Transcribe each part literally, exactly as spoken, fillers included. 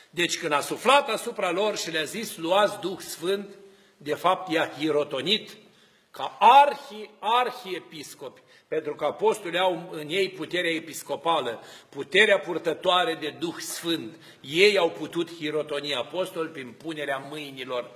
Deci când a suflat asupra lor și le-a zis, luați Duh Sfânt, de fapt i-a hirotonit ca arhi, arhiepiscopi, pentru că apostolii au în ei puterea episcopală, puterea purtătoare de Duh Sfânt. Ei au putut hirotoni apostoli prin punerea mâinilor.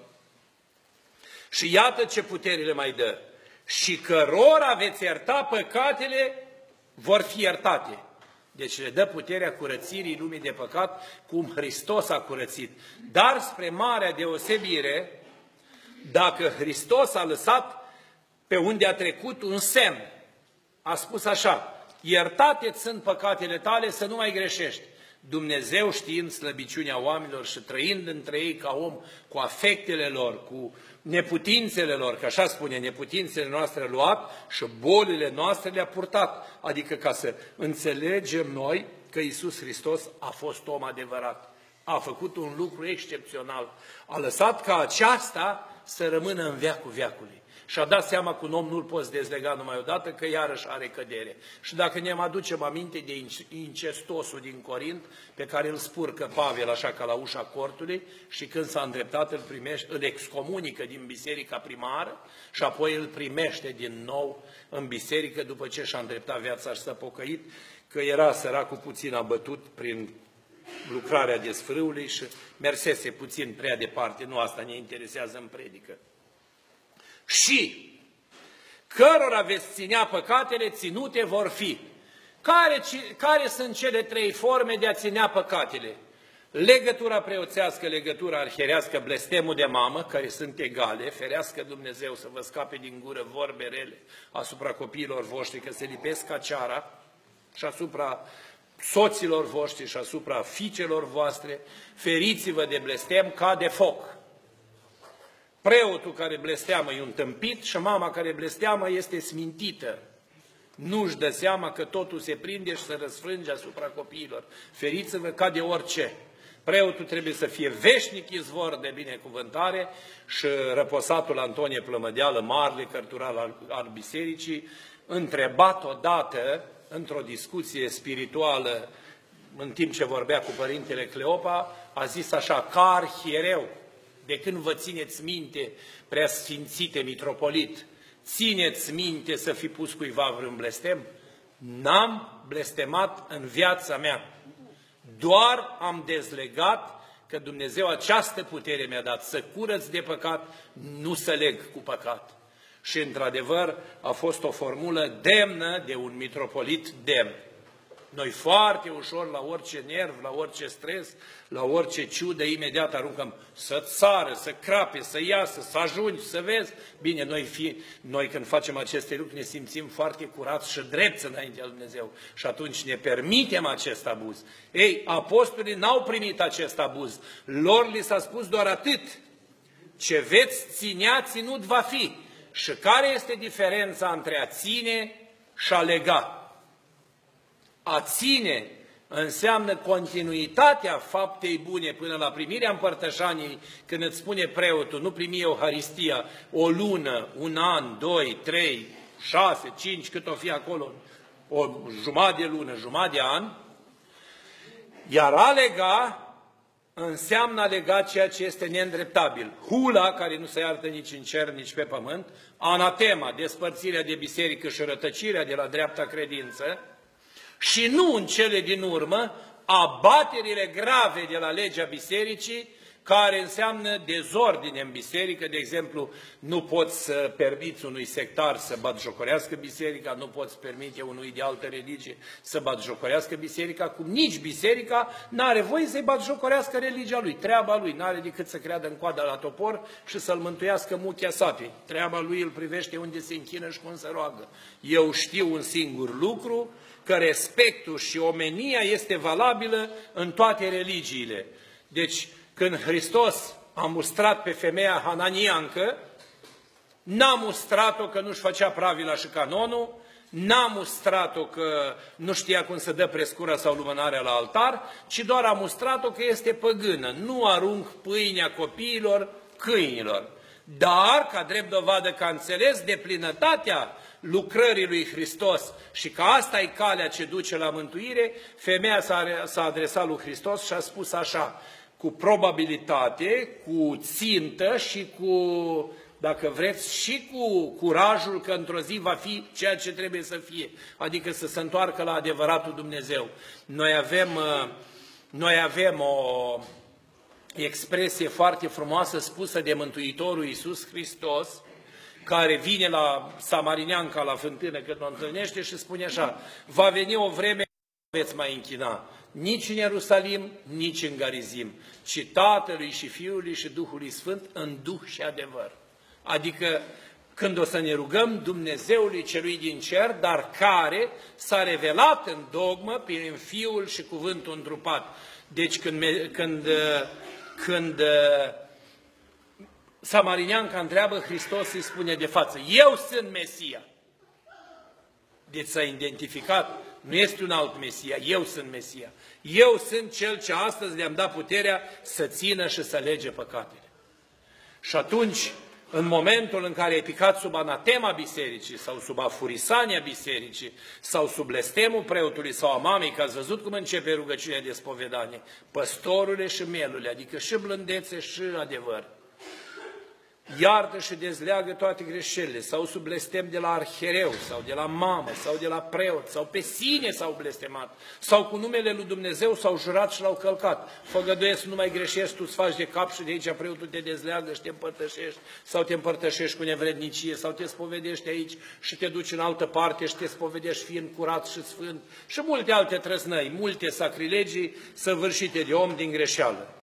Și iată ce putere le mai dă. Și cărora veți ierta păcatele, vor fi iertate. Deci le dă puterea curățirii lumii de păcat, cum Hristos a curățit. Dar spre marea deosebire, dacă Hristos a lăsat pe unde a trecut un semn, a spus așa, iertate sunt păcatele tale, să nu mai greșești. Dumnezeu, știind slăbiciunea oamenilor și trăind între ei ca om, cu afectele lor, cu neputințele lor, că așa spune, neputințele noastre a luat și bolile noastre le-a purtat. Adică ca să înțelegem noi că Iisus Hristos a fost om adevărat. A făcut un lucru excepțional. A lăsat ca aceasta să rămână în veacul veacului. Și a dat seama că un om nu-l poți dezlega numai odată, că iarăși are cădere. Și dacă ne aducem aminte de incestosul din Corint, pe care îl spurcă Pavel așa ca la ușa cortului, și când s-a îndreptat îl, primește, îl excomunică din biserica primară și apoi îl primește din nou în biserică după ce și-a îndreptat viața și s-a pocăit, că era săracul puțin abătut prin lucrarea desfrâului și mersese puțin prea departe, nu asta ne interesează în predică. Și cărora veți ținea păcatele, ținute vor fi. Care, care sunt cele trei forme de a ținea păcatele? Legătura preoțească, legătura arhierească, blestemul de mamă, care sunt egale, ferească Dumnezeu să vă scape din gură vorbe rele asupra copiilor voștri, că se lipesc ca ceara, și asupra soților voștri și asupra fiicelor voastre, feriți-vă de blestem ca de foc. Preotul care blesteamă e un tâmpit și mama care blesteamă este smintită. Nu-și dă seama că totul se prinde și se răsfrânge asupra copiilor. Feriți-vă ca de orice. Preotul trebuie să fie veșnic izvor de binecuvântare și răposatul Antonie Plămădeală, marele cărtural al, al bisericii, întrebat odată într-o discuție spirituală, în timp ce vorbea cu părintele Cleopa, a zis așa, ca arhiereu, de când vă țineți minte, preasfințite mitropolit, țineți minte să fi pus cuiva vreun blestem? N-am blestemat în viața mea. Doar am dezlegat că Dumnezeu această putere mi-a dat, să curăț de păcat, nu să leg cu păcat. Și într-adevăr a fost o formulă demnă de un mitropolit demn. Noi foarte ușor, la orice nerv, la orice stres, la orice ciudă, imediat aruncăm să țară, să crape, să iasă, să ajungi, să vezi. Bine, noi, fi, noi când facem aceste lucruri ne simțim foarte curați și drepți înaintea lui Dumnezeu. Și atunci ne permitem acest abuz. Ei, apostolii n-au primit acest abuz. Lor li s-a spus doar atât. Ce veți ținea, ținut va fi. Și care este diferența între a ține și a lega? A ține înseamnă continuitatea faptei bune până la primirea împărtășaniei, când îți spune preotul, nu primi Euharistia o lună, un an, doi, trei, șase, cinci, cât o fi acolo, o jumătate de lună, jumătate de an, iar a lega înseamnă a lega ceea ce este neîndreptabil. Hula, care nu se iartă nici în cer, nici pe pământ, anatema, despărțirea de biserică și rătăcirea de la dreapta credință, și nu în cele din urmă, abaterile grave de la legea bisericii, care înseamnă dezordine în biserică. De exemplu, nu poți să permiți unui sectar să batjocorească biserica, nu poți permite unui de altă religie să batjocorească biserica, cum nici biserica n-are voie să-i batjocorească religia lui. Treaba lui n-are decât să creadă în coada la topor și să-l mântuiască muchea sapei. Treaba lui îl privește unde se închină și cum se roagă. Eu știu un singur lucru, că respectul și omenia este valabilă în toate religiile. Deci, când Hristos a mustrat pe femeia hananiancă, n-a mustrat-o că nu-și făcea pravila și canonul, n-a mustrat-o că nu știa cum să dă prescura sau lumânarea la altar, ci doar a mustrat-o că este păgână. Nu arunc pâinea copiilor câinilor. Dar, ca drept dovadă că a înțeles deplinătatea lucrării lui Hristos și că asta e calea ce duce la mântuire, femeia s-a adresat lui Hristos și a spus așa, cu probabilitate, cu țintă și cu, dacă vreți, și cu curajul că într-o zi va fi ceea ce trebuie să fie, adică să se întoarcă la adevăratul Dumnezeu. Noi avem, noi avem o expresie foarte frumoasă spusă de Mântuitorul Iisus Hristos, care vine la samarineanca la fântână când o întâlnește și spune așa, va veni o vreme nu veți mai închina nici în Ierusalim, nici în Garizim, ci Tatălui și Fiului și Duhului Sfânt în Duh și adevăr. Adică când o să ne rugăm Dumnezeului celui din cer, dar care s-a revelat în dogmă prin Fiul și Cuvântul întrupat. Deci când, când, când samarineanca întreabă, Hristos îi spune de față, eu sunt Mesia. Deci s-a identificat, nu este un alt Mesia, eu sunt Mesia. Eu sunt cel ce astăzi le-am dat puterea să țină și să lege păcatele. Și atunci, în momentul în care ai picat sub anatema bisericii sau sub afurisania bisericii sau sub blestemul preotului sau a mamei, că ați văzut cum începe rugăciunea de spovedanie, păstorule și mielule, adică și blândețe și adevăr. Iartă și dezleagă toate greșelile, sau sub blestem de la arhereu, sau de la mamă, sau de la preot, sau pe sine s-au blestemat, sau cu numele lui Dumnezeu s-au jurat și l-au călcat. Făgăduiesc să nu mai greșești, tu îți faci de cap și de aici preotul te dezleagă și te împărtășești, sau te împărtășești cu nevrednicie, sau te spovedești aici și te duci în altă parte și te spovedești fiind curat și sfânt, și multe alte trăsnăi, multe sacrilegii săvârșite de om din greșeală.